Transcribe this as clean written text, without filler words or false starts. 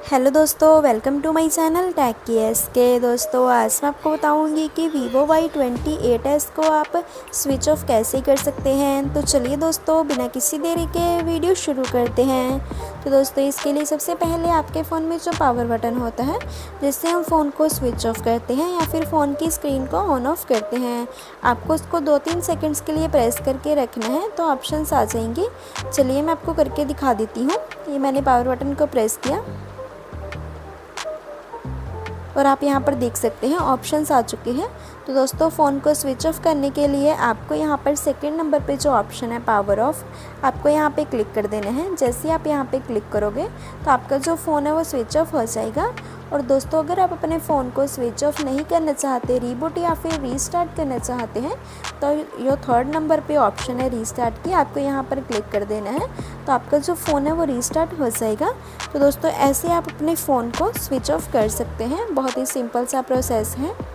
Hello दोस्तों, welcome to my channel tech की S K. दोस्तों आज मैं आपको बताऊंगी कि Vivo Y28s को आप स्विच ऑफ कैसे कर सकते हैं। तो चलिए दोस्तों, बिना किसी देरी के वीडियो शुरू करते हैं। तो दोस्तों इसके लिए सबसे पहले आपके फ़ोन में जो पावर बटन होता है जिससे हम फ़ोन को स्विच ऑफ करते हैं या फिर फ़ोन की स्क्रीन को ऑन ऑफ करते हैं, आपको उसको 2-3 सेकेंड्स के लिए प्रेस करके रखना है तो ऑप्शंस आ जाएंगे। चलिए मैं आपको करके दिखा देती हूँ। ये मैंने पावर बटन को प्रेस किया और आप यहाँ पर देख सकते हैं ऑप्शंस आ चुके हैं। तो दोस्तों फ़ोन को स्विच ऑफ करने के लिए आपको यहाँ पर सेकंड नंबर पे जो ऑप्शन है पावर ऑफ, आपको यहाँ पे क्लिक कर देना है। जैसे ही आप यहाँ पे क्लिक करोगे तो आपका जो फ़ोन है वो स्विच ऑफ हो जाएगा। और दोस्तों अगर आप अपने फ़ोन को स्विच ऑफ नहीं करना चाहते, रीबूट या फिर रीस्टार्ट करना चाहते हैं, तो ये थर्ड नंबर पे ऑप्शन है रीस्टार्ट की, आपको यहाँ पर क्लिक कर देना है तो आपका जो फ़ोन है वो रीस्टार्ट हो जाएगा। तो दोस्तों ऐसे आप अपने फ़ोन को स्विच ऑफ कर सकते हैं। बहुत ही सिंपल सा प्रोसेस है।